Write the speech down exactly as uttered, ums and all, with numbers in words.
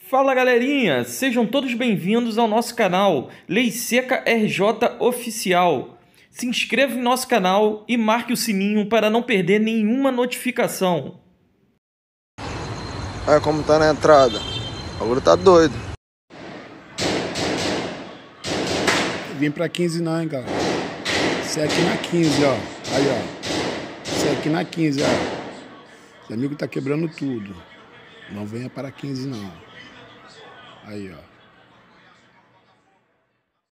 Fala galerinha, sejam todos bem-vindos ao nosso canal Lei Seca R J Oficial. Se inscreva em nosso canal e marque o sininho para não perder nenhuma notificação. Olha como tá na entrada, o bagulho tá doido. Vim pra quinze não, hein, cara. Isso é aqui na quinze, ó. Aí, ó. Isso é aqui na quinze, ó. Os amigos tá quebrando tudo. Não venha para quinze não. Aí, ó.